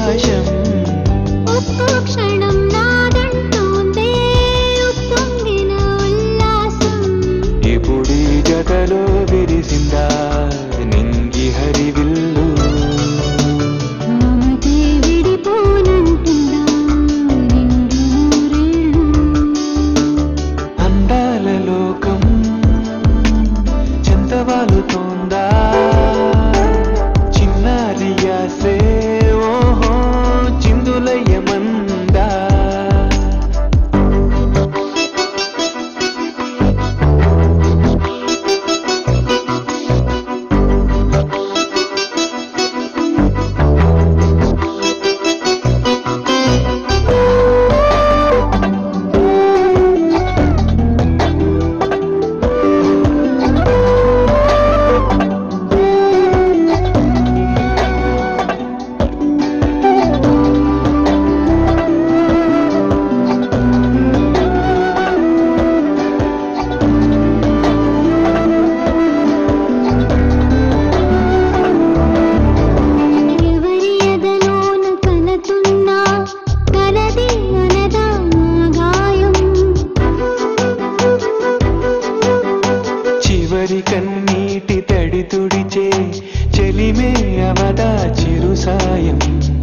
ఆకాశం ఒక్కో క్షణం నాదంటూందే ఉప్పొంగిన ఉల్లాసం. ఇప్పుడీ జతలో విరిసిందా నింగి హరివిల్లు. మమతే విడిపోనంటుందా నిండు నూరేళ్ళు. అందాల లోకం చెంతవాలుతోందా చిన్నారి ఆసే ఓహో చిందులయ్యమందా. ఎవరి ఎదలోన కలతున్నా కలది అనదా గాయం. చివరి కన్నీటి తడి తుడిచే చెలిమే అవదా చిరు సాయం.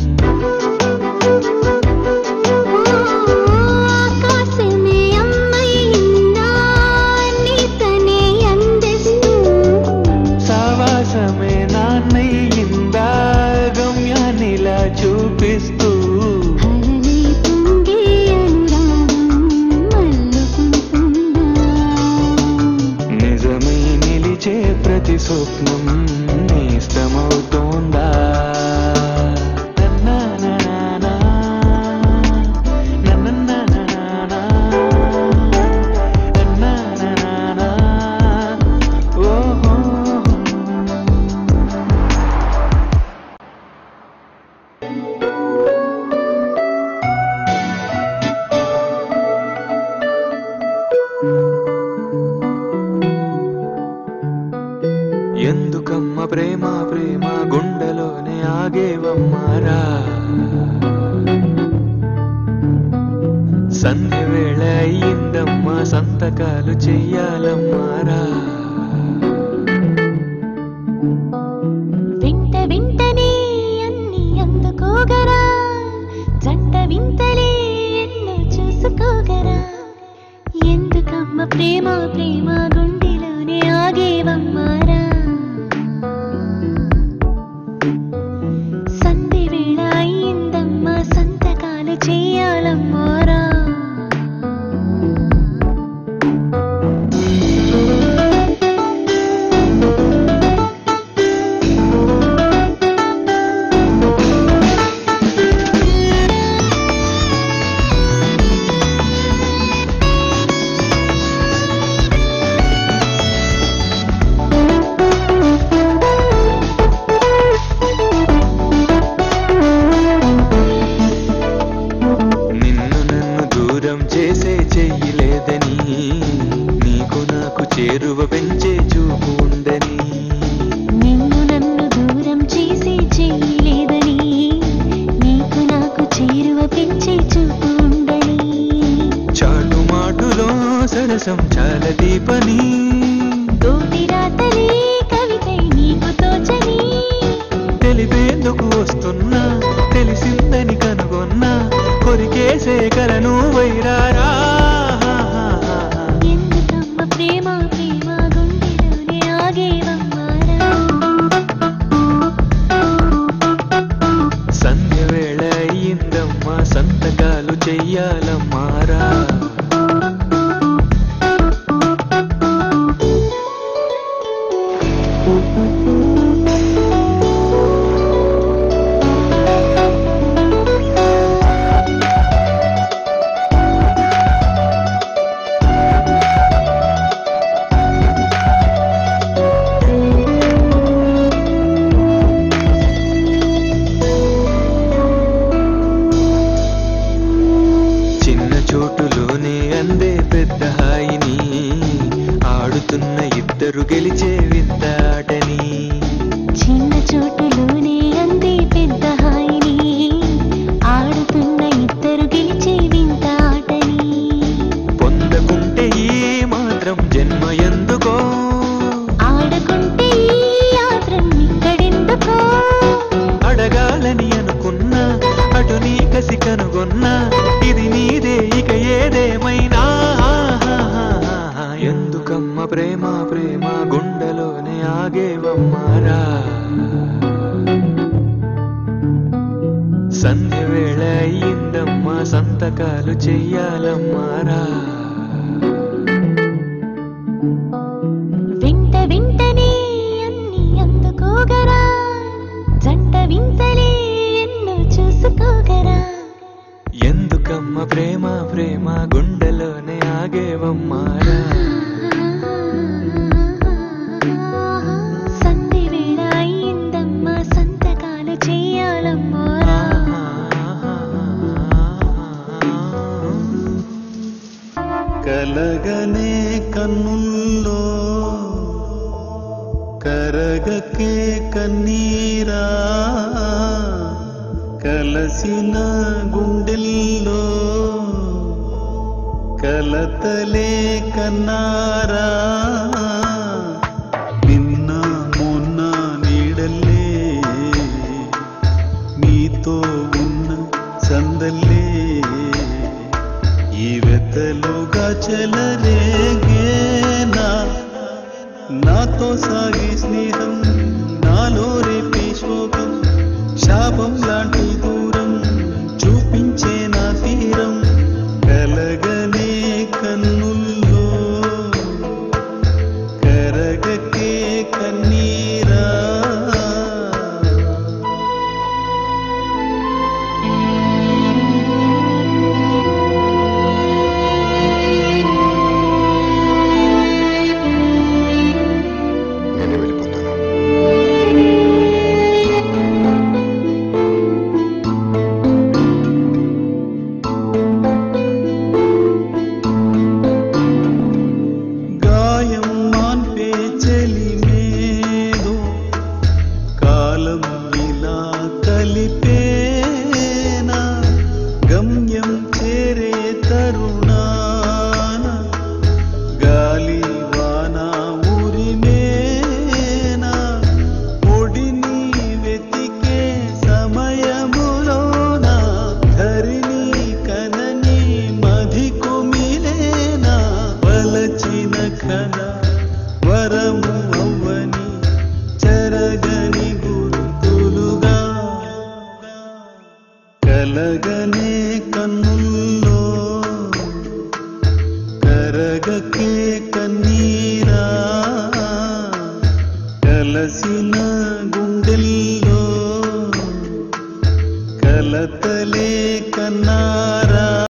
ఆకాశమే అమ్మయిందా నీతనే అందిస్తూ. సావాసమే నాన్నయ్యిందా గమ్యాన్నిలా చూపిస్తూ. హరళి పొంగే అనురాగం మల్లుకుంటుందా. నిజమై నిలిచే ప్రతి స్వప్నం నేస్తమవుతోందా. నన్ననననా, నన్ననననా, నన్ననననా, ఓహో. ఎందుకమ్మ ప్రేమ ప్రేమ గుండెలోనే ఆగేవమ్మారా. సంధ్య వేళ అయ్యిందమ్మా సంతకాలు చెయ్యాలమ్మారా. వింట వింటనే అన్ని అందుకోగరా జంట వింతలే ఎన్నో చూసుకోగరా. ఎందుకమ్మ ప్రేమ ప్రేమ గుండెలోనే ఆగేవమ్మారా. సంధి వేళ అయిందమ్మా సంతకాలు చెయ్యాలమ్మారా. నిన్ను నన్ను దూరం చేసే చెయ్యలేదని నీకు నాకు చేరువ పెంచే చూపు ఉందని. నిన్ను నన్ను దూరం చేసి చెయ్యలేదని నీకు నాకు చేరువ పెంచే చూపు ఉండని. చాటు మాటులో సరసం చాలా దీపని. తోటి రాతలే కవితై నీకు తోచని. తెలిపేందుకు వస్తున్నా తెలిసిందని కనుగొన్నా కొరికేసే కలను వైరారా. ఎందుకమ్మ ప్రేమ ప్రేమ గుండెలోనే ఆగేవమ్మారా. సంధ్య వేళ అయ్యిందమ్మా సంతకాలు చెయ్యాలమ్మారా. సంధ్య వేళ అయిందమ్మా సంతకాలు చెయ్యాలమ్మారా వెంట వెంటనే అన్ని అందుకోగరా జంట వింతలే ఎన్నో చూసుకోగరా ఎందుకమ్మ ప్రేమ ప్రేమ గుండెలోనే ఆగేవమ్మారా సంధి వేళ అయిందమ్మా సంతకాలు చెయ్యాలమ్మారా కలగనే కన్నుల్లో కరగకే కన్నీరా కలసిన గుండెల్లో కలతలే కన్నారా నిన్న మొన్న నీడల్లే మీతో ఉన్న సందల్లే ఈ వెతలుగా చెలరేగేనా నాతో సాగి స్నేహం నాలో రేపే శోకం శాపం లాంటి దూరం చూపించే నా తీరం కలగనే కన్నుల్లో కరగకే కన్నీరా నేను వెళ్ళిపోతాను. గాయం మాన్పే చెలిమేదో కాలం ఇలా కలిపేనా గమ్యం చేరే తరుణాన గాలి వాన ఊరిమేనా ఒడిని వెతికే సమయములోన ధరిని కనని మధి కుమిలేనా వలచిన కన వరము అవ్వని చెరగని గుర్తులుగా కలగనే కన్నుల్లో కరగకే కన్నీరా కలసిన గుండెల్లో కలతలే కన్నా